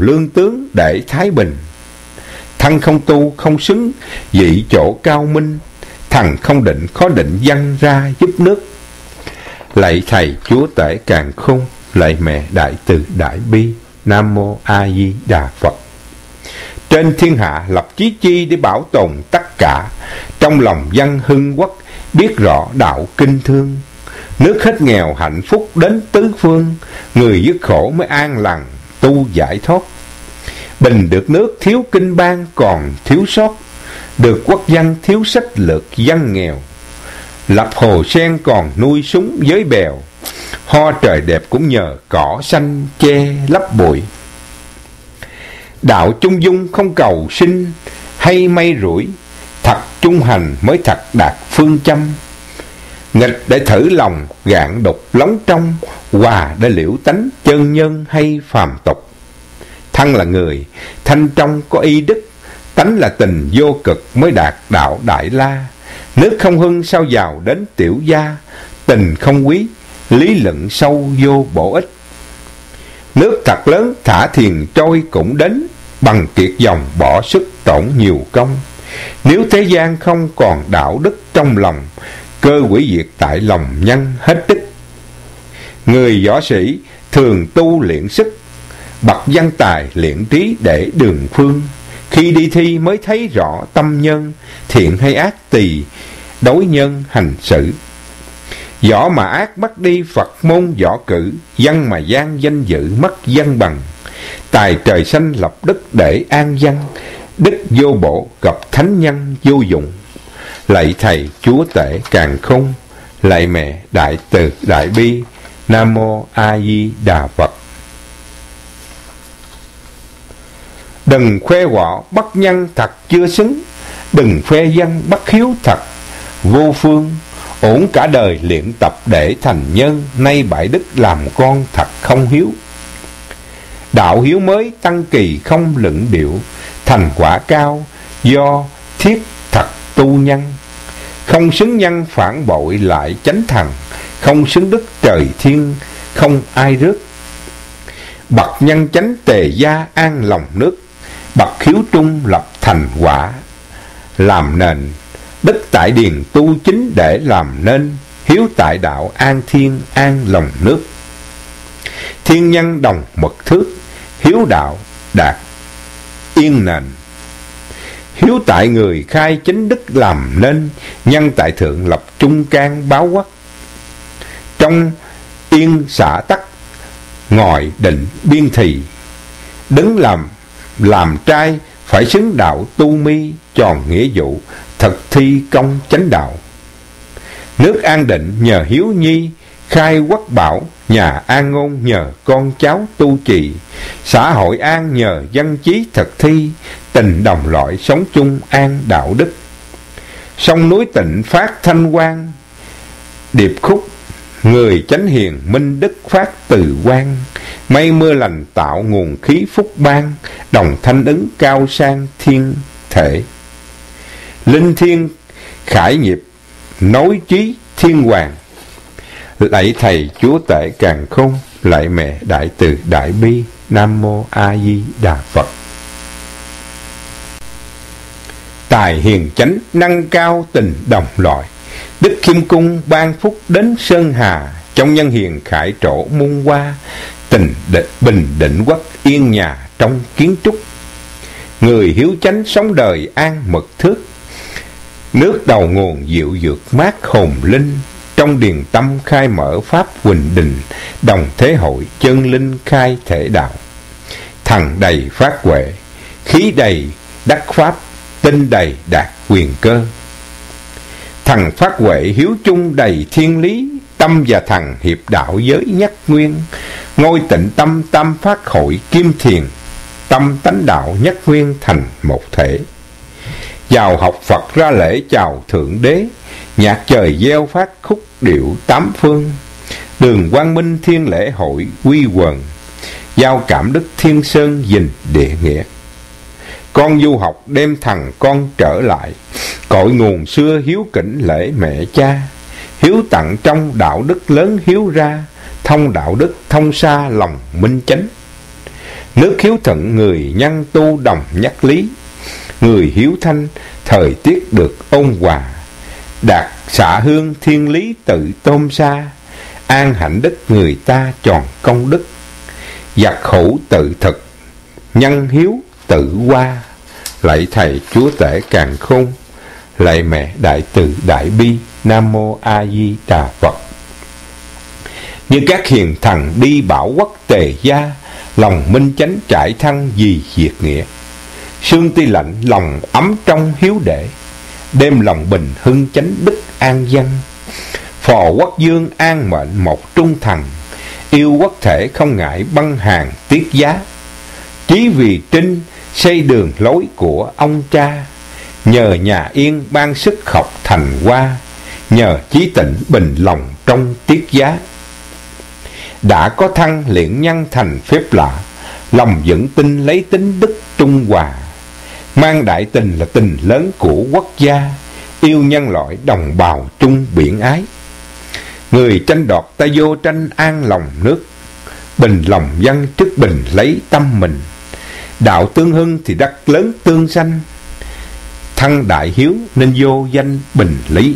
lương tướng để thái bình. Thân không tu không xứng vị chỗ cao minh, thần không định khó định văn ra giúp nước. Lạy thầy chúa tể càn khôn, lạy mẹ đại từ đại bi. Nam mô A Di Đà Phật. Trên thiên hạ lập chí chi để bảo tồn tất cả, trong lòng dân hưng quốc biết rõ đạo kinh thương. Nước hết nghèo hạnh phúc đến tứ phương, người dứt khổ mới an lành tu giải thoát. Bình được nước thiếu kinh bang còn thiếu sót, được quốc dân thiếu sách lược dân nghèo. Lập hồ sen còn nuôi súng với bèo, hoa trời đẹp cũng nhờ cỏ xanh che lấp bụi. Đạo trung dung không cầu sinh hay may rủi, thật trung hành mới thật đạt phương châm. Nghịch để thử lòng gạn đục lóng trong, hòa để liễu tánh chân nhân hay phàm tục. Thân là người thanh trong có y đức, tánh là tình vô cực mới đạt đạo đại la. Nước không hưng sao giàu đến tiểu gia, tình không quý lý luận sâu vô bổ ích. Nước thật lớn thả thiền trôi cũng đến, bằng kiệt dòng bỏ sức tổn nhiều công. Nếu thế gian không còn đạo đức trong lòng, cơ hủy diệt tại lòng nhân hết đức. Người võ sĩ thường tu luyện sức, bậc văn tài luyện trí để đường phương. Khi đi thi mới thấy rõ tâm nhân, thiện hay ác tùy đối nhân hành xử. Võ mà ác mất đi Phật môn võ cử, văn mà gian danh dự mất văn bằng. Tài trời xanh lập đức để an dân, đức vô bổ gặp thánh nhân vô dụng. Lạy thầy chúa tể càn khôn, lạy mẹ đại từ đại bi. Nam mô A Di Đà Phật. Đừng khoe quọ bất nhân thật chưa xứng, đừng khoe dân bất hiếu thật vô phương. Ổn cả đời luyện tập để thành nhân, nay bại đức làm con thật không hiếu. Đạo hiếu mới tăng kỳ không luận điệu, thành quả cao do thiết thật tu nhân. Không xứng nhân phản bội lại chánh thần, không xứng đức trời thiên không ai rước. Bậc nhân chánh tề gia an lòng nước, bậc hiếu trung lập thành quả làm nền. Đức tại điền tu chính để làm nên, hiếu tại đạo an thiên an lòng nước. Thiên nhân đồng mật thước, hiếu đạo đạt yên nền. Hiếu tại người khai chính đức làm nên, nhân tại thượng lập trung can báo quốc. Trong yên xã tắc, ngồi định biên thì, đứng làm trai phải xứng đạo tu mi, tròn nghĩa vụ thực thi công chánh đạo. Nước an định nhờ hiếu nhi, khai quốc bảo nhà an ngôn nhờ con cháu tu trì. Xã hội an nhờ dân trí thực thi, tình đồng loại sống chung an đạo đức. Sông núi tịnh phát thanh quang, điệp khúc người chánh hiền minh đức phát từ quan. Mây mưa lành tạo nguồn khí phúc ban, đồng thanh ứng cao sang thiên thể. Linh thiên khải nghiệp nối chí thiên hoàng. Lạy thầy chúa tể càn khôn, lạy mẹ đại từ đại bi. Nam mô A Di Đà Phật. Tài hiền chánh năng cao tình đồng loại, đức khiêm cung ban phúc đến sơn hà. Trong nhân hiền khải trổ muôn hoa, tình bình định quốc yên nhà trong kiến trúc. Người hiếu chánh sống đời an mật thước, nước đầu nguồn dịu dược mát hồn linh. Trong điền tâm khai mở pháp huỳnh đình, đồng thế hội chân linh khai thể đạo. Thần đầy phát huệ, khí đầy đắc pháp, tinh đầy đạt quyền cơ. Thần phát huệ hiếu chung đầy thiên lý, tâm và thần hiệp đạo giới nhất nguyên. Ngôi tịnh tâm tam phát hội kim thiền, tâm tánh đạo nhất nguyên thành một thể. Vào học Phật ra lễ chào Thượng Đế, nhạc trời gieo phát khúc điệu tám phương. Đường quang minh thiên lễ hội quy quần, giao cảm đức thiên sơn dình địa nghĩa. Con du học đem thằng con trở lại, cội nguồn xưa hiếu kính lễ mẹ cha. Hiếu tặng trong đạo đức lớn hiếu ra, thông đạo đức thông xa lòng minh chánh. Nước hiếu thuận người nhân tu đồng nhất lý, người hiếu thanh thời tiết được ôn hòa. Đạt xạ hương thiên lý tự tôn xa, an hạnh đức người ta tròn công đức. Giặc hữu tự thực, nhân hiếu tự qua. Lạy Thầy Chúa Tể Càn Khôn, lạy Mẹ Đại Từ Đại Bi. Nam Mô A Di Đà Phật. Như các hiền thần đi bảo quốc tề gia, lòng minh chánh trải thăng vì diệt nghĩa. Sương ti lạnh lòng ấm trong hiếu đệ, đêm lòng bình hưng chánh đức an dân. Phò quốc dương an mệnh một trung thần, yêu quốc thể không ngại băng hàng tiết giá. Chí vì trinh xây đường lối của ông cha, nhờ nhà yên ban sức học thành hoa. Nhờ chí tịnh bình lòng trong tiết giá, đã có thăng luyện nhân thành phép lạ. Lòng vững tin lấy tính đức trung hòa, mang đại tình là tình lớn của quốc gia. Yêu nhân loại đồng bào chung biển ái, người tranh đoạt ta vô tranh an lòng nước. Bình lòng dân trước bình lấy tâm mình, đạo tương hưng thì đất lớn tương sanh. Thăng đại hiếu nên vô danh bình lý,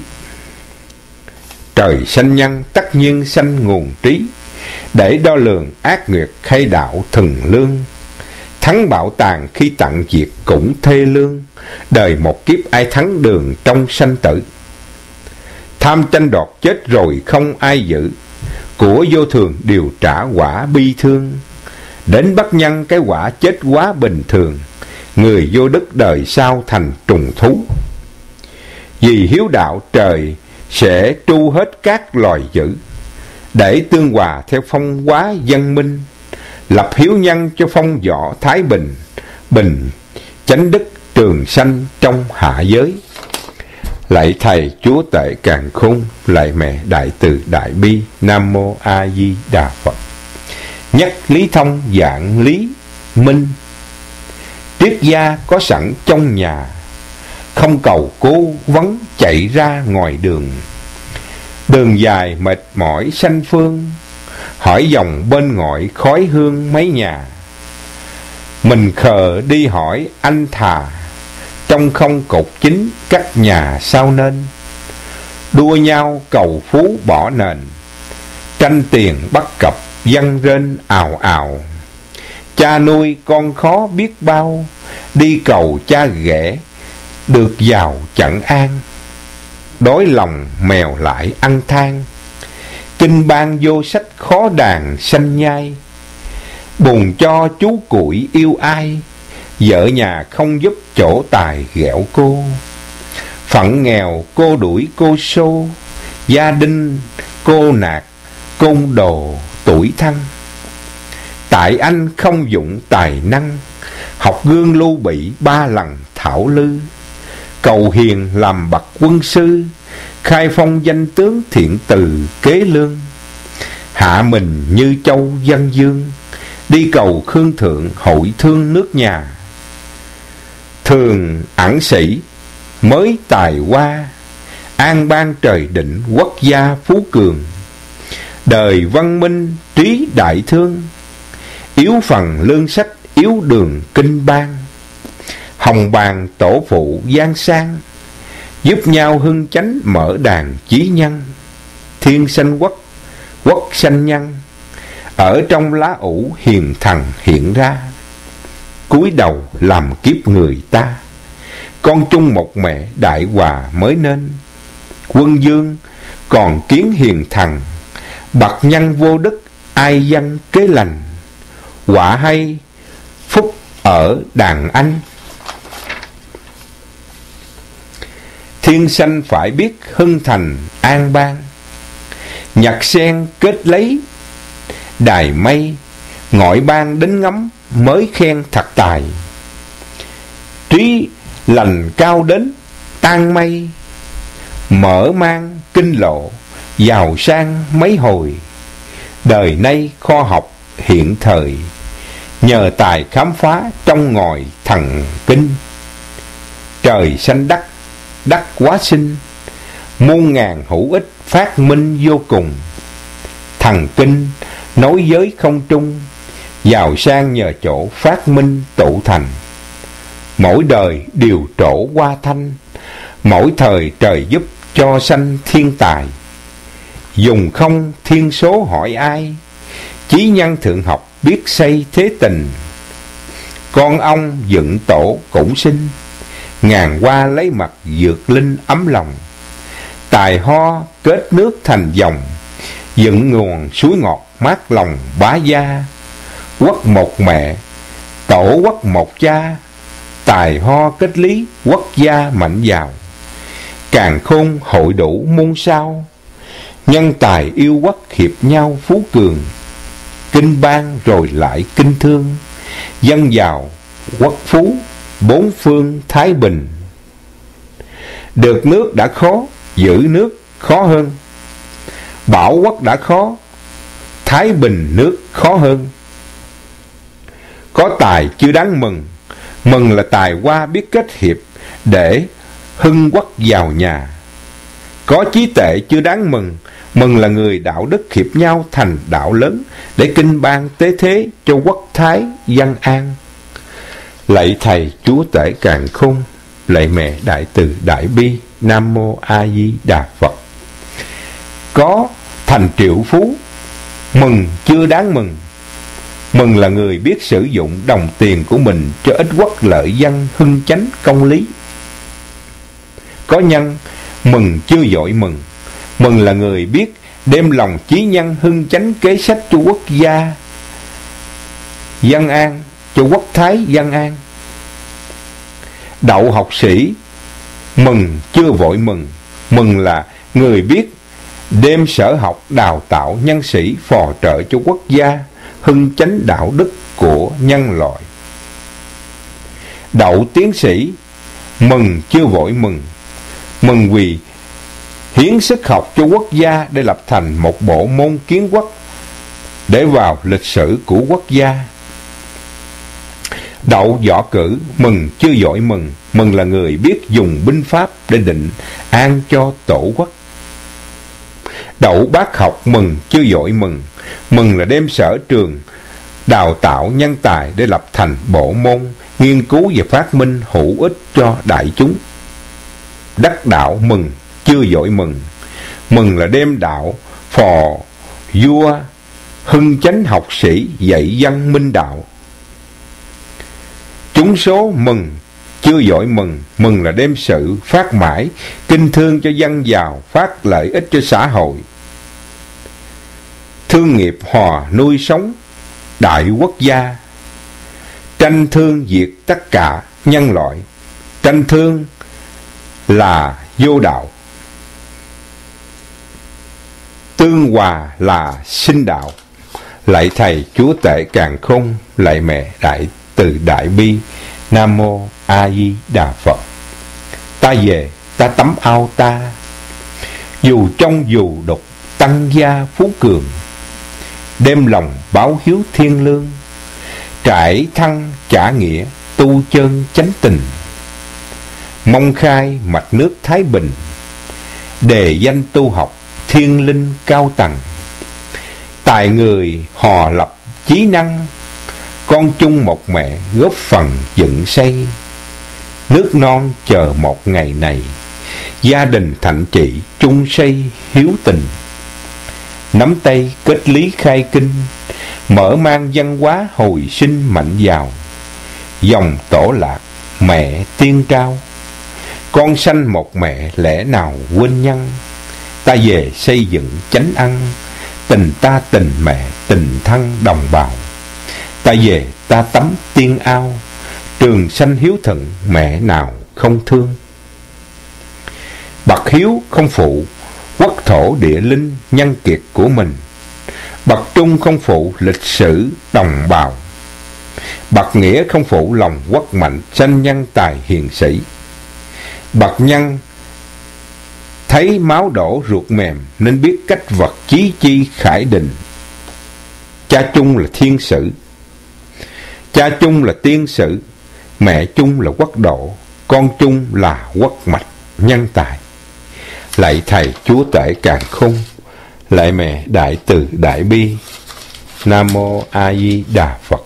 trời sanh nhân tất nhiên sanh nguồn trí. Để đo lường ác nguyệt hay đạo thần lương, thắng bạo tàn khi tận diệt cũng thê lương. Đời một kiếp ai thắng đường trong sanh tử, tham tranh đoạt chết rồi không ai giữ. Của vô thường đều trả quả bi thương, đến bắt nhân cái quả chết quá bình thường. Người vô đức đời sau thành trùng thú, vì hiếu đạo trời sẽ tru hết các loài dữ. Để tương hòa theo phong hóa dân minh, lập hiếu nhân cho phong võ thái bình. Bình chánh đức trường sanh trong hạ giới. Lạy Thầy Chúa Tể Càn Khôn, lạy Mẹ Đại Từ Đại Bi. Nam Mô A Di Đà Phật. Nhất lý thông dạng lý minh, triết gia có sẵn trong nhà. Không cầu cố vấn chạy ra ngoài đường, đường dài mệt mỏi sanh phương. Hỏi dòng bên ngoại khói hương mấy nhà, mình khờ đi hỏi anh thà. Trong không cột chính các nhà sao nên, đua nhau cầu phú bỏ nền. Tranh tiền bắt cặp dân rên ào ào, cha nuôi con khó biết bao. Đi cầu cha ghẻ được giàu chẳng an, đói lòng mèo lại ăn than. Kinh ban vô sách khó đàn sanh nhai, buồn cho chú củi yêu ai. Vợ nhà không giúp chỗ tài ghẹo cô, phận nghèo cô đuổi cô xô. Gia đình cô nạt côn đồ tuổi thân, tại anh không dụng tài năng. Học gương Lưu Bị 3 lần thảo lư, cầu hiền làm bậc quân sư. Khai phong danh tướng thiện từ kế lương, hạ mình như châu dân dương. Đi cầu khương thượng hội thương nước nhà, thường ẩn sĩ mới tài hoa. An ban trời định quốc gia phú cường, đời văn minh trí đại thương. Yếu phần lương sách yếu đường kinh ban, hồng bàn tổ phụ giang sang. Giúp nhau hưng chánh mở đàn chí nhân, thiên sanh quốc, quốc sanh nhân. Ở trong lá ủ hiền thần hiện ra, cúi đầu làm kiếp người ta. Con chung một mẹ đại hòa mới nên, quân dương còn kiến hiền thần. Bậc nhân vô đức ai dân kế lành, quả hay phúc ở đàn anh. Thiên sanh phải biết hưng thành an bang, nhặt sen kết lấy đài mây. Ngọi ban đến ngắm mới khen thật tài, trí lành cao đến tan mây. Mở mang kinh lộ giàu sang mấy hồi, đời nay kho học hiện thời. Nhờ tài khám phá trong ngòi thần kinh, trời sanh đất, đất quá sinh. Muôn ngàn hữu ích phát minh vô cùng, thần kinh nối giới không trung. giàu sang nhờ chỗ phát minh tụ thành. Mỗi đời điều trổ hoa thanh, mỗi thời trời giúp cho sanh thiên tài. Dùng không thiên số hỏi ai, chí nhân thượng học biết xây thế tình. Con ong dựng tổ cũng sinh, ngàn hoa lấy mặt dược linh ấm lòng. Tài ho kết nước thành dòng, dựng nguồn suối ngọt mát lòng bá gia. Quốc một mẹ, tổ quốc một cha, tài ho kết lý quốc gia mạnh giàu. Càn khôn hội đủ muôn sao, nhân tài yêu quốc hiệp nhau phú cường. Kinh bang rồi lại kinh thương, dân giàu quốc phú bốn phương thái bình. Được nước đã khó, giữ nước khó hơn. Bảo quốc đã khó, thái bình nước khó hơn. Có tài chưa đáng mừng, mừng là tài hoa biết kết hiệp để hưng quốc vào nhà. Có trí tệ chưa đáng mừng, mừng là người đạo đức hiệp nhau thành đạo lớn để kinh bang tế thế cho quốc thái dân an. Lạy thầy Chúa Tể Càn Khôn, lạy mẹ Đại Từ Đại Bi. Nam Mô A Di Đà Phật. Có thành triệu phú, mừng chưa đáng mừng, mừng là người biết sử dụng đồng tiền của mình cho ích quốc lợi dân hưng chánh công lý. Có nhân, mừng chưa dội mừng, mừng là người biết đem lòng chí nhân hưng chánh kế sách cho quốc gia dân an, cho quốc thái dân an. Đậu học sĩ, mừng chưa vội mừng, mừng là người biết đem sở học đào tạo nhân sĩ phò trợ cho quốc gia hưng chánh đạo đức của nhân loại. Đậu tiến sĩ, mừng chưa vội mừng, mừng vì hiến sức học cho quốc gia để lập thành một bộ môn kiến quốc để vào lịch sử của quốc gia. Đậu võ cử, mừng chưa vội mừng, mừng là người biết dùng binh pháp để định an cho tổ quốc. Đậu bác học, mừng chưa vội mừng, mừng là đem sở trường đào tạo nhân tài để lập thành bộ môn nghiên cứu và phát minh hữu ích cho đại chúng. Đắc đạo, mừng chưa vội mừng, mừng là đem đạo phò vua hưng chánh học sĩ dạy dân minh đạo. Chúng số, mừng chưa vội mừng, mừng là đem sự phát mãi kinh thương cho dân giàu, phát lợi ích cho xã hội. Thương nghiệp hòa nuôi sống đại quốc gia, tranh thương diệt tất cả nhân loại. Tranh thương là vô đạo, tương hòa là sinh đạo. Lạy thầy Chúa Tể Càn Khôn, lạy mẹ Đại Từ Đại Bi. Nam Mô A Di Đà Phật. Ta về ta tắm ao ta, dù trong dù đục tăng gia phú cường. Đem lòng báo hiếu thiên lương, trải thăng trả nghĩa tu chân chánh tình. Mong khai mạch nước Thái Bình, đề danh tu học thiên linh cao tầng. Tài người hò lập chí năng, con chung một mẹ góp phần dựng xây. Nước non chờ một ngày này, gia đình thạnh trị chung xây hiếu tình. Nắm tay kết lý khai kinh, mở mang văn hóa hồi sinh mạnh giàu. Dòng tổ lạc mẹ tiên trao, con sanh một mẹ lẽ nào quên nhân. Ta về xây dựng chánh ăn, tình ta tình mẹ tình thân đồng bào. Ta về ta tắm tiên ao, trường sanh hiếu thuận mẹ nào không thương. Bậc hiếu không phụ quốc thổ địa linh nhân kiệt của mình. Bậc trung không phụ lịch sử đồng bào. Bậc nghĩa không phụ lòng quốc mạnh sanh nhân tài hiền sĩ. Bậc nhân thấy máu đổ ruột mềm nên biết cách vật chí chi khải định. Cha chung là thiên sử, cha chung là tiên sử, mẹ chung là quốc độ, con chung là quốc mạch nhân tài. Lạy thầy Chúa Tể Càn Khôn, lạy mẹ Đại Từ Đại Bi. Nam Mô A Di Đà Phật.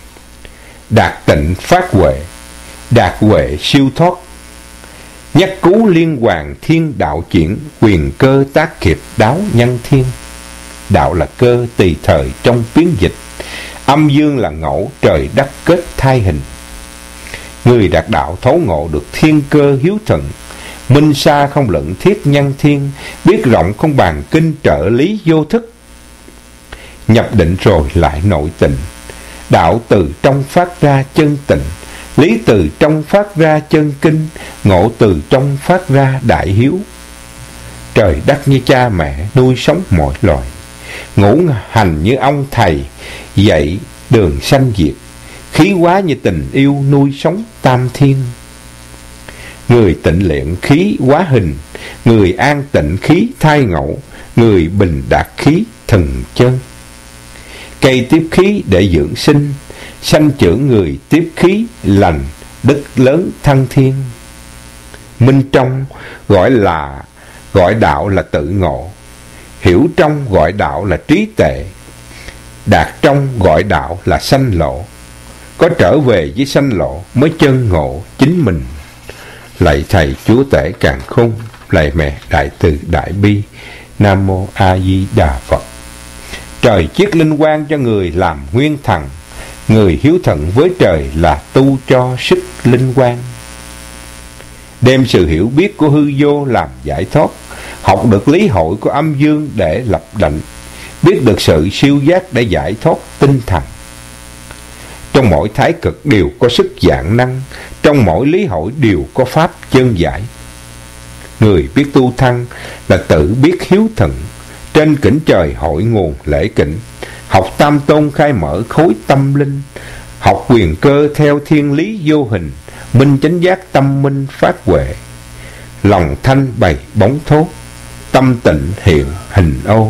Đạt tịnh phát huệ, đạt huệ siêu thoát, nhất cú liên hoàn thiên đạo chuyển, quyền cơ tác nghiệp đáo nhân thiên. Đạo là cơ tùy thời trong biến dịch, âm dương là ngẫu trời đất kết thai hình. Người đạt đạo thấu ngộ được thiên cơ hiếu thuận, minh sa không lẫn thiết nhân thiên, biết rộng không bàn kinh trợ lý vô thức. Nhập định rồi lại nội tịnh, đạo từ trong phát ra chân tịnh, lý từ trong phát ra chân kinh, ngộ từ trong phát ra đại hiếu. Trời đất như cha mẹ nuôi sống mọi loài, ngũ hành như ông thầy dạy đường sanh diệt, khí hóa như tình yêu nuôi sống tam thiên. Người tịnh luyện khí hóa hình, người an tịnh khí thai ngộ, người bình đạt khí thần chân. Cây tiếp khí để dưỡng sinh, sanh trưởng người tiếp khí lành, đức lớn thăng thiên. Minh trong gọi đạo là tự ngộ, hiểu trong gọi đạo là trí tệ, đạt trong gọi đạo là sanh lộ. Có trở về với sanh lộ mới chân ngộ chính mình. Lạy Thầy Chúa Tể Càn Khôn, lạy Mẹ Đại Từ Đại Bi. Nam Mô A Di Đà Phật. Trời chiết linh quang cho người làm nguyên thần, người hiếu thuận với trời là tu cho sức linh quang. Đem sự hiểu biết của hư vô làm giải thoát, học được lý hội của âm dương để lập định, biết được sự siêu giác để giải thoát tinh thần. Trong mỗi thái cực đều có sức dạng năng, trong mỗi lý hội đều có pháp chân giải. Người biết tu thăng là tự biết hiếu thuận, trên cõi trời hội nguồn lễ kỉnh, học tam tôn khai mở khối tâm linh, học quyền cơ theo thiên lý vô hình, minh chánh giác tâm minh phát huệ. Lòng thanh bày bóng thốt, tâm tịnh hiện hình ô.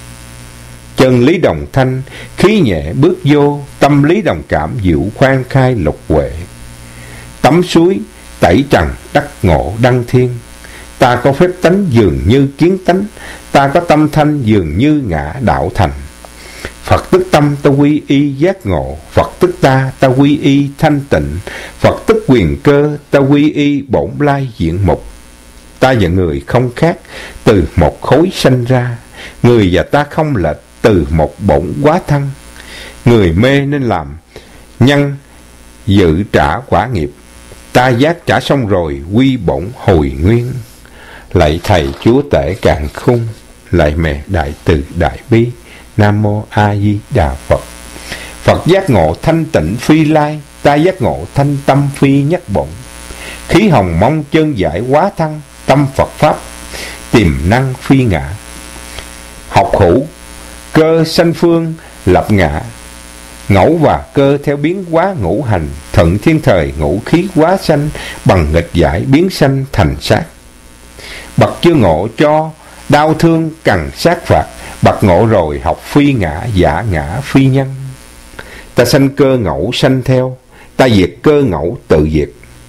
Chân lý đồng thanh, khí nhẹ bước vô, tâm lý đồng cảm diệu khoan khai lục huệ. Tắm suối tẩy trần đắc ngộ đăng thiên, ta có phép tánh dường như kiến tánh, ta có tâm thanh dường như ngã đạo thành. Phật tức tâm ta quy y giác ngộ, Phật tức ta quy y thanh tịnh, Phật tức quyền cơ ta quy y bổn lai diện mục. Ta và người không khác, từ một khối sanh ra, người và ta không lệch, từ một bổn quá thân. Người mê nên làm nhân dự trả quả nghiệp, ta giác trả xong rồi quy bổn hồi nguyên. Lạy Thầy Chúa Tể Càn Khôn, lạy Mẹ Đại Từ Đại Bi. Nam Mô A Di Đà Phật. Phật giác ngộ thanh tịnh phi lai, ta giác ngộ thanh tâm phi nhất bổn. Khí hồng mong chân giải quá thân, tâm Phật Pháp tiềm năng phi ngã. Học hữu cơ sanh phương lập ngã, ngẫu và cơ theo biến hóa ngũ hành, thuận thiên thời ngũ khí hóa sanh, bằng nghịch giải biến sanh thành sát. Bậc chưa ngộ cho đau thương cần sát phạt, bậc ngộ rồi học phi ngã giả ngã phi nhân. Ta sanh cơ ngẫu sanh theo, ta diệt cơ ngẫu tự diệt.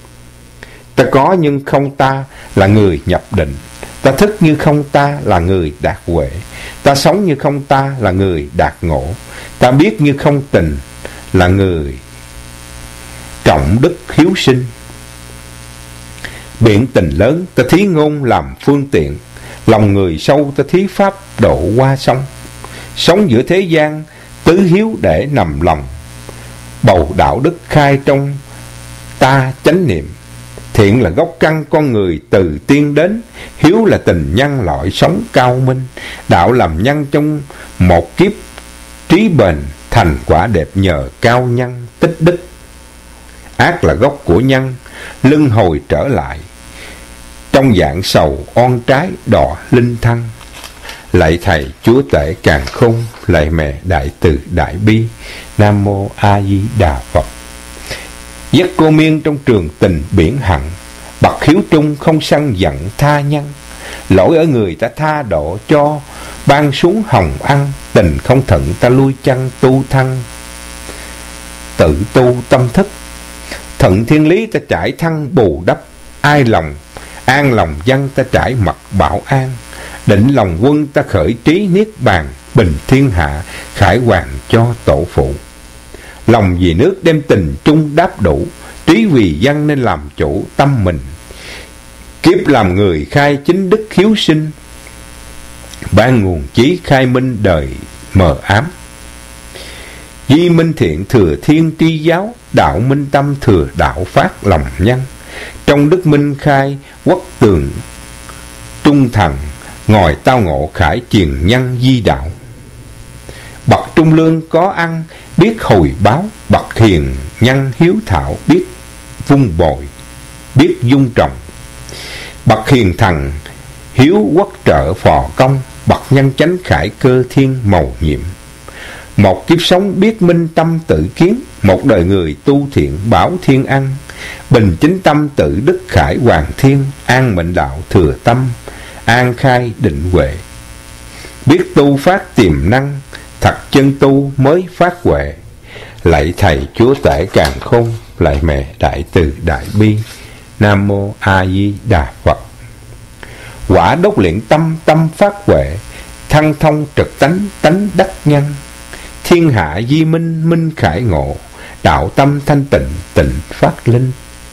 Ta có nhưng không ta là người nhập định, ta thức như không ta là người đạt huệ, ta sống như không ta là người đạt ngộ, ta biết như không tình là người trọng đức hiếu sinh. Biện tình lớn ta thí ngôn làm phương tiện, lòng người sâu ta thí pháp độ qua sông. Sống giữa thế gian tứ hiếu để nằm lòng, bầu đạo đức khai trong ta chánh niệm. Thiện là gốc căn con người từ tiên đến, hiếu là tình nhân loại sống cao minh. Đạo làm nhân trong một kiếp trí bền, thành quả đẹp nhờ cao nhân tích đức. Ác là gốc của nhân, luân hồi trở lại, trong dạng sầu oan trái đọa linh thân. Lạy Thầy Chúa Tể Càn Khôn, lạy Mẹ Đại Từ Đại Bi. Nam Mô A Di Đà Phật. Giấc cô miên trong trường tình biển hận, bậc hiếu trung không sân giận tha nhân. Lỗi ở người ta tha độ cho, ban xuống hồng ăn, tình không thận ta lui chân tu thân. Tự tu tâm thức, thuận thiên lý ta trải thân bù đắp. Ai lòng an lòng dân ta trải mật bảo an, định lòng quân ta khởi trí niết bàn, bình thiên hạ, khải hoàn cho tổ phụ. Lòng vì nước đem tình chung đáp đủ, trí vì dân nên làm chủ tâm mình. Kiếp làm người khai chính đức hiếu sinh, ban nguồn chí khai minh đời mờ ám. Di minh thiện thừa thiên tri giáo, đạo minh tâm thừa đạo phát lòng nhân. Trong đức minh khai quốc tường trung thần, ngồi tao ngộ khải truyền nhân di đạo. Bậc trung lương có ăn, biết hồi báo, bậc hiền nhân hiếu thảo, biết vun bồi, biết dung trồng. Bậc hiền thần hiếu quốc trợ phò công, bậc nhân chánh khải cơ thiên mầu nhiệm. Một kiếp sống biết minh tâm tự kiến, một đời người tu thiện bảo thiên ăn. Bình chính tâm tự đức khải hoàng thiên, an mệnh đạo thừa tâm, an khai định huệ. Biết tu phát tiềm năng, thật chân tu mới phát huệ. Lạy thầy chúa tể càn khôn, lạy mẹ đại từ đại bi. Nam mô A Di Đà Phật. Quả đốt luyện tâm, tâm phát huệ, thăng thông trực tánh, tánh đắc nhân. Thiên hạ di minh, minh khải ngộ, đạo tâm thanh tịnh, tịnh phát linh.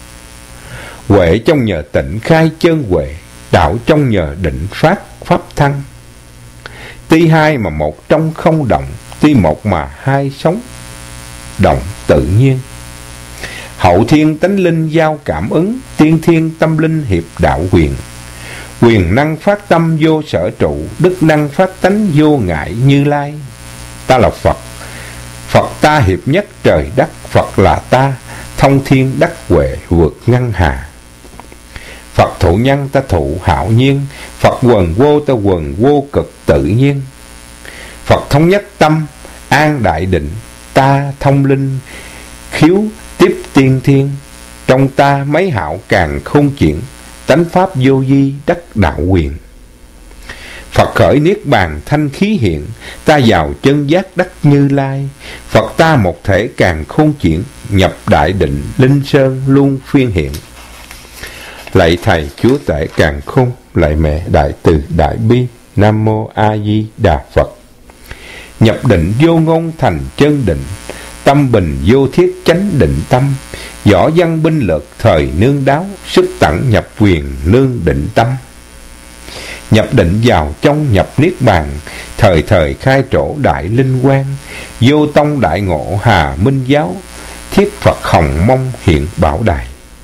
Huệ trong nhờ tịnh khai chân huệ, đạo trong nhờ định phát pháp thăng. Tuy hai mà một trong không động, tuy một mà hai sống động tự nhiên. Hậu thiên tánh linh giao cảm ứng, tiên thiên tâm linh hiệp đạo quyền. Quyền năng phát tâm vô sở trụ, đức năng phát tánh vô ngại Như Lai. Ta là Phật, Phật ta hiệp nhất trời đất, Phật là ta, thông thiên đắc huệ vượt ngân hà. Phật thụ nhân ta thụ hạo nhiên, Phật quần vô ta quần vô cực tự nhiên. Phật thống nhất tâm, an đại định, ta thông linh, khiếu tiếp tiên thiên. Trong ta mấy hạo càng không chuyển, tánh pháp vô vi đắc đạo quyền. Phật khởi niết bàn thanh khí hiện, ta vào chân giác đắc Như Lai. Phật ta một thể càng khôn chuyển, nhập đại định linh sơn luôn phiên hiện. Lạy thầy chúa tể càn khôn, lạy mẹ đại từ đại bi. Nam mô A Di Đà Phật. Nhập định vô ngôn thành chân định, tâm bình vô thiết chánh định tâm. Võ văn binh lược thời nương đáo, sức tận nhập quyền nương định tâm. Nhập định vào trong nhập niết bàn, thời thời khai trổ đại linh quang. Vô tông đại ngộ hà minh giáo, thiết Phật hồng mông hiện bảo đài.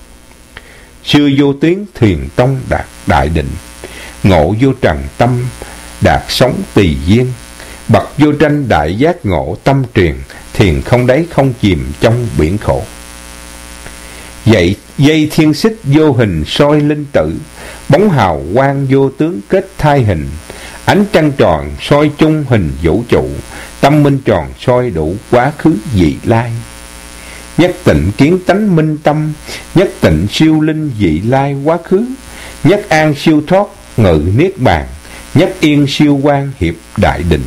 Xưa vô tuyến thiền tông đạt đại định, ngộ vô trần tâm đạt sống tỳ duyên. Bậc vô tranh đại giác ngộ tâm truyền, thiền không đáy không chìm trong biển khổ. Dậy dây thiên xích vô hình soi linh tử, bóng hào quang vô tướng kết thai hình. Ánh trăng tròn soi chung hình vũ trụ, tâm minh tròn soi đủ quá khứ vị lai. Nhất tịnh kiến tánh minh tâm, nhất tịnh siêu linh vị lai quá khứ. Nhất an siêu thoát ngự niết bàn, nhất yên siêu quang hiệp đại định.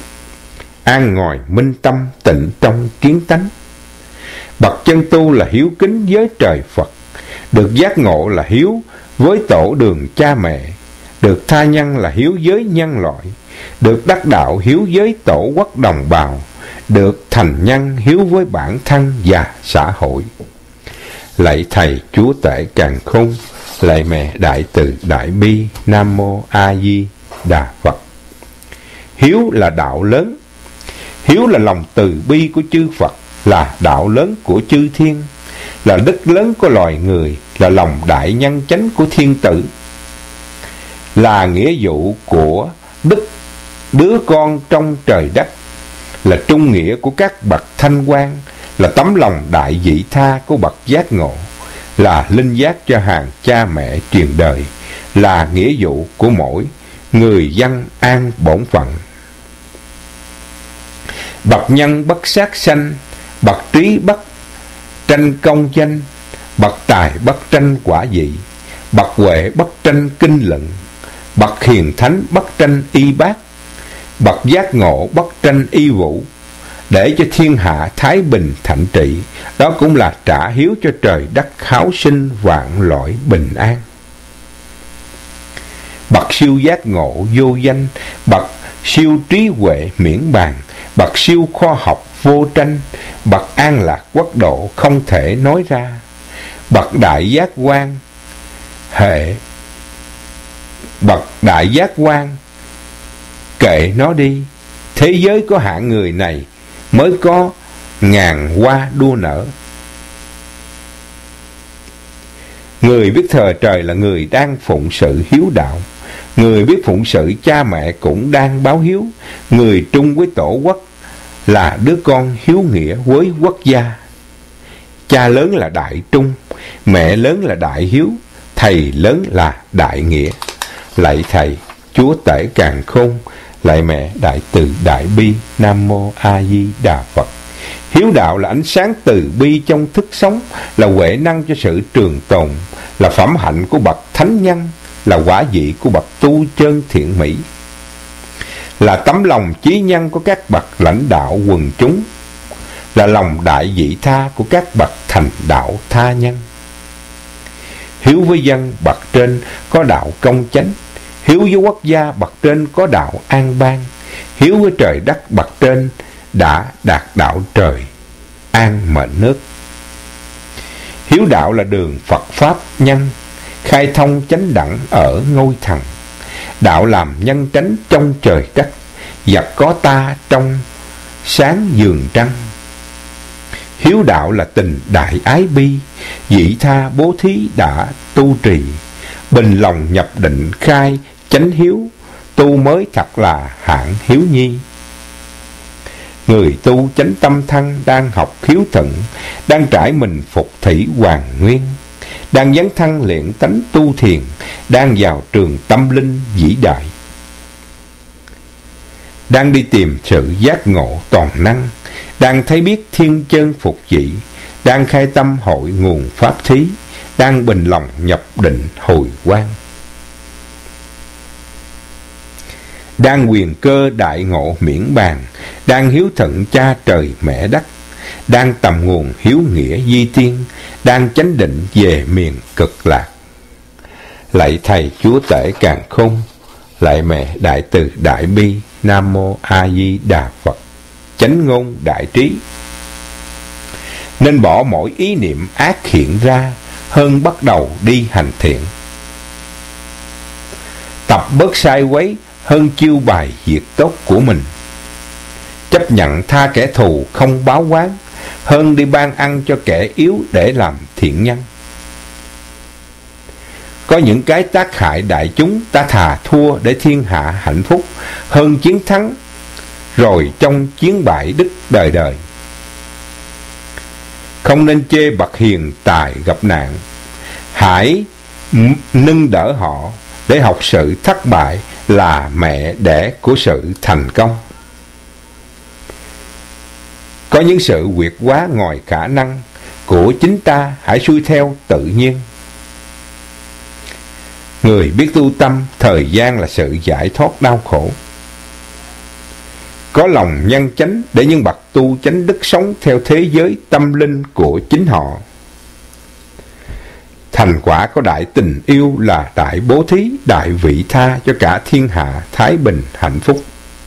An ngồi minh tâm tịnh trong kiến tánh. Bậc chân tu là hiếu kính với trời Phật, được giác ngộ là hiếu với tổ đường cha mẹ, được tha nhân là hiếu với nhân loại, được đắc đạo hiếu với tổ quốc đồng bào, được thành nhân hiếu với bản thân và xã hội. Lạy thầy chúa tể càn khôn, lạy mẹ đại từ đại bi. Nam mô A Di Đà Phật. Hiếu là đạo lớn, hiếu là lòng từ bi của chư Phật, là đạo lớn của chư thiên, là đức lớn của loài người, là lòng đại nhân chánh của thiên tử, là nghĩa vụ của đức đứa con trong trời đất, là trung nghĩa của các bậc thanh quan, là tấm lòng đại vị tha của bậc giác ngộ, là linh giác cho hàng cha mẹ truyền đời, là nghĩa vụ của mỗi người dân an bổn phận. Bậc nhân bất sát sanh, bậc trí bất tranh công danh, bậc tài bất tranh quả vị, bậc huệ bất tranh kinh luận, bậc hiền thánh bất tranh y bác, bậc giác ngộ bất tranh y vũ, để cho thiên hạ thái bình thạnh trị. Đó cũng là trả hiếu cho trời đất kháo sinh vạn loại bình an. Bậc siêu giác ngộ vô danh, bậc siêu trí huệ miễn bàn, bậc siêu khoa học vô tranh, bậc an lạc quốc độ không thể nói ra, bậc đại giác quan bậc đại giác quan kệ nó đi. Thế giới có hạng người này mới có ngàn hoa đua nở. Người biết thờ trời là người đang phụng sự hiếu đạo. Người biết phụng sự cha mẹ cũng đang báo hiếu. Người trung với tổ quốc là đứa con hiếu nghĩa với quốc gia. Cha lớn là đại trung, mẹ lớn là đại hiếu, thầy lớn là đại nghĩa. Lạy thầy, Chúa Tể Càn Khôn, lạy mẹ Đại Từ Đại Bi. Nam Mô A Di Đà Phật. Hiếu đạo là ánh sáng từ bi trong thức sống, là huệ năng cho sự trường tồn, là phẩm hạnh của bậc thánh nhân, là quả vị của bậc tu chân thiện mỹ, là tấm lòng chí nhân của các bậc lãnh đạo quần chúng, là lòng đại vị tha của các bậc thành đạo tha nhân. Hiếu với dân bậc trên có đạo công chánh, hiếu với quốc gia bậc trên có đạo an bang, hiếu với trời đất bậc trên đã đạt đạo trời an mệnh nước. Hiếu đạo là đường Phật pháp nhân, khai thông chánh đẳng ở ngôi thần. Đạo làm nhân tránh trong trời đất, vật có ta trong sáng giường trăng. Hiếu đạo là tình đại ái bi, vị tha bố thí đã tu trì. Bình lòng nhập định khai chánh hiếu, tu mới thật là hạng hiếu nhi. Người tu chánh tâm thân đang học hiếu thuận, đang trải mình phục thủy hoàn nguyên, đang dấn thân luyện tánh tu thiền, đang vào trường tâm linh vĩ đại, đang đi tìm sự giác ngộ toàn năng, đang thấy biết thiên chân phục vị, đang khai tâm hội nguồn pháp thí, đang bình lòng nhập định hồi quang, đang quyền cơ đại ngộ miễn bàn, đang hiếu thuận cha trời mẹ đất, đang tầm nguồn hiếu nghĩa di tiên, đang chánh định về miền cực lạc. Lạy thầy Chúa Tể Càn Khôn, lạy mẹ Đại Từ Đại Bi. Nam Mô A Di Đà Phật. Chánh ngôn đại trí, nên bỏ mỗi ý niệm ác hiện ra, hơn bắt đầu đi hành thiện. Tập bớt sai quấy, hơn chiêu bài việc tốt của mình. Chấp nhận tha kẻ thù không báo oán, hơn đi ban ăn cho kẻ yếu để làm thiện nhân. Có những cái tác hại đại chúng, ta thà thua để thiên hạ hạnh phúc, hơn chiến thắng rồi trong chiến bại đức đời đời. Không nên chê bậc hiền tài gặp nạn, hãy nâng đỡ họ, để học sự thất bại là mẹ đẻ của sự thành công. Có những sự vượt quá ngoài khả năng của chính ta, hãy xuôi theo tự nhiên. Người biết tu tâm, thời gian là sự giải thoát đau khổ. Có lòng nhân chánh để những bậc tu chánh đức sống theo thế giới tâm linh của chính họ. Thành quả có đại tình yêu là đại bố thí, đại vị tha cho cả thiên hạ thái bình hạnh phúc.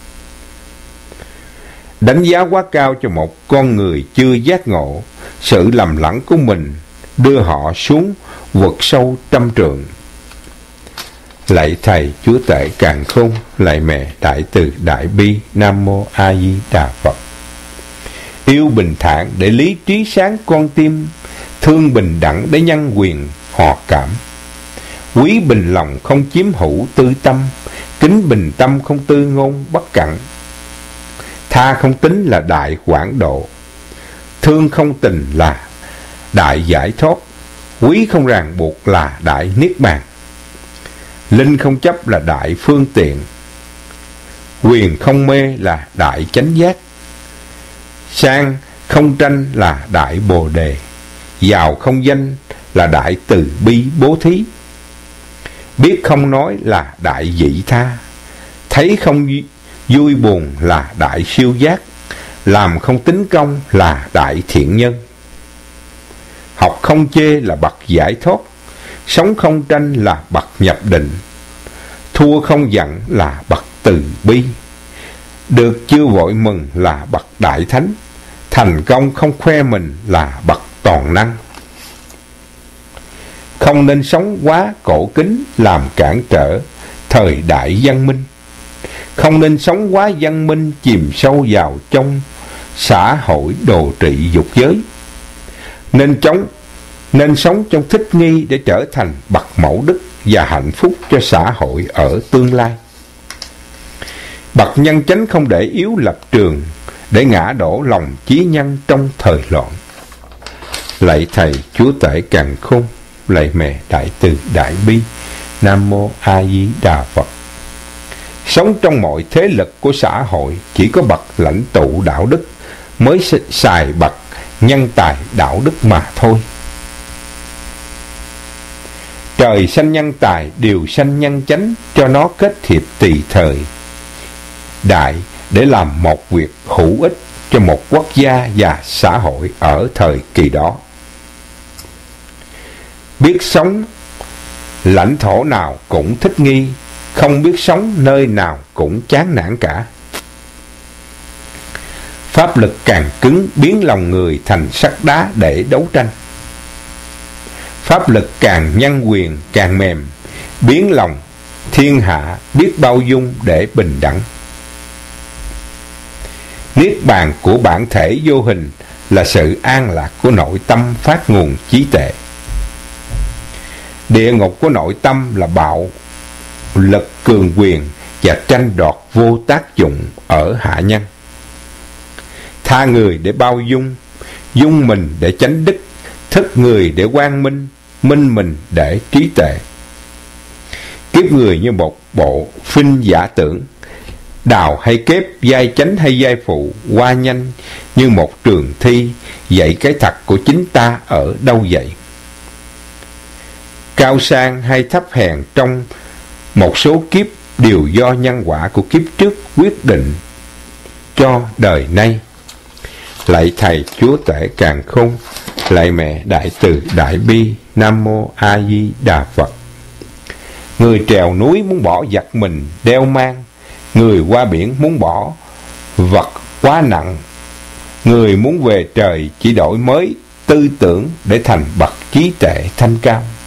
Đánh giá quá cao cho một con người chưa giác ngộ, sự lầm lẫn của mình đưa họ xuống vực sâu trăm trượng. Lạy thầy Chúa Tể Càn Khôn, lạy mẹ Đại Từ Đại Bi. Nam Mô A Di Đà Phật. Yêu bình thản để lý trí sáng con tim, thương bình đẳng để nhân quyền hòa cảm. Quý bình lòng không chiếm hữu tư tâm, kính bình tâm không tư ngôn bất cẩn. Tha không tính là đại quảng độ, thương không tình là đại giải thoát. Quý không ràng buộc là đại niết bàn, linh không chấp là đại phương tiện. Quyền không mê là đại chánh giác, sang không tranh là đại bồ đề. Giàu không danh là đại từ bi bố thí, biết không nói là đại vị tha. Thấy không vui buồn là đại siêu giác, làm không tính công là đại thiện nhân. Học không chê là bậc giải thoát, sống không tranh là bậc nhập định. Thua không giận là bậc từ bi, được chưa vội mừng là bậc đại thánh, thành công không khoe mình là bậc toàn năng. Không nên sống quá cổ kính làm cản trở thời đại văn minh. Không nên sống quá văn minh chìm sâu vào trong xã hội đồ trị dục giới. Nên sống trong thích nghi để trở thành bậc mẫu đức và hạnh phúc cho xã hội ở tương lai. Bậc nhân chánh không để yếu lập trường, để ngã đổ lòng chí nhân trong thời loạn. Lạy Thầy Chúa Tể Càn Khôn, lạy Mẹ Đại Từ Đại Bi. Nam Mô A Di Đà Phật. Sống trong mọi thế lực của xã hội, chỉ có bậc lãnh tụ đạo đức mới xài bậc nhân tài đạo đức mà thôi. Trời sanh nhân tài, đều sanh nhân chánh, cho nó kết hiệp tùy thời đại để làm một việc hữu ích cho một quốc gia và xã hội ở thời kỳ đó. Biết sống lãnh thổ nào cũng thích nghi, không biết sống nơi nào cũng chán nản cả. Pháp lực càng cứng biến lòng người thành sắt đá để đấu tranh. Pháp lực càng nhân quyền càng mềm, biến lòng thiên hạ biết bao dung để bình đẳng. Niết bàn của bản thể vô hình là sự an lạc của nội tâm phát nguồn trí tuệ. Địa ngục của nội tâm là bạo lực cường quyền và tranh đoạt vô tác dụng ở hạ nhân. Tha người để bao dung, dung mình để chánh đức, thức người để quang minh, minh mình để trí tuệ. Kiếp người như một bộ phim giả tưởng, đào hay kép, vai chánh hay vai phụ, qua nhanh như một trường thi, dạy cái thật của chính ta ở đâu vậy? Cao sang hay thấp hèn trong một số kiếp đều do nhân quả của kiếp trước quyết định cho đời nay. Lạy Thầy Chúa Tể Càn Khôn, lạy Mẹ Đại Từ Đại Bi. Nam Mô A Di Đà Phật. Người trèo núi muốn bỏ vật mình đeo mang, người qua biển muốn bỏ vật quá nặng, người muốn về trời chỉ đổi mới tư tưởng để thành bậc trí tuệ thanh cao.